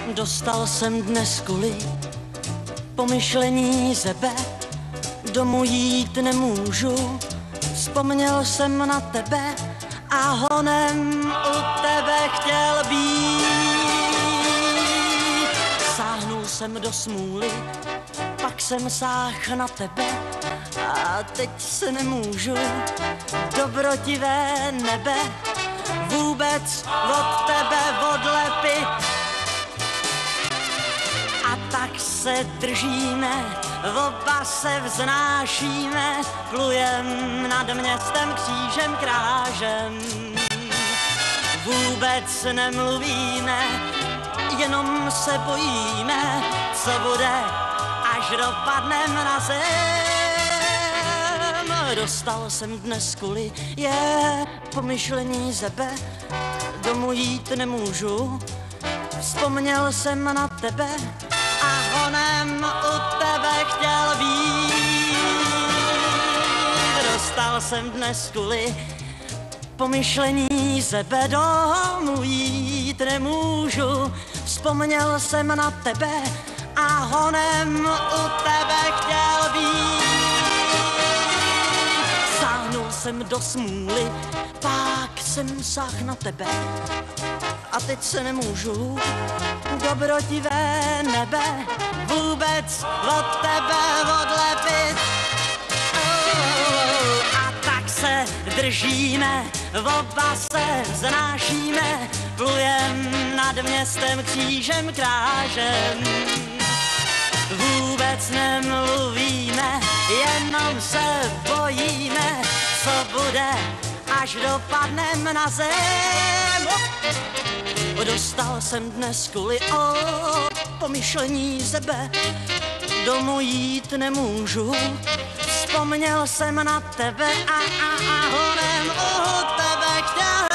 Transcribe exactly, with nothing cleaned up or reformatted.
Dostal jsem dnes kvůli pomyšlení zebe, domů jít nemůžu, vzpomněl jsem na tebe a honem u tebe chtěl být. Sáhnul jsem do smůly, pak jsem sáh na tebe a teď se nemůžu, dobrotivé nebe, vůbec od tebe odlepit. A tak se držíme, oba se vznášíme, plujem nad městem křížem krážem. Vůbec nemluvíme, jenom se bojíme, co bude, až dopadnem na zem. Dostal jsem dnes kvůli je pomyšlení zebe, domů jít nemůžu, vzpomněl jsem na tebe a honem u tebe chtěl být. Dostal jsem dnes kvůli pomyšlení zebe, domů jít nemůžu, vzpomněl jsem na tebe a honem u tebe chtěl být. Sáhnul jsem do smůly, pak jsem sáh na tebe a teď se nemůžu, dobrotivé nebe, vůbec od tebe odlepit. Oh, a tak se držíme, oba se vznášíme, plujem nad městem křížem krážem. Vůbec nemluvíme, jenom se bojíme, co bude, až dopadnem na zem. Dostal jsem dnes kvůli o pomyšlení zebe, domů jít nemůžu, vzpomněl jsem na tebe a, a, a honem u tebe chtěl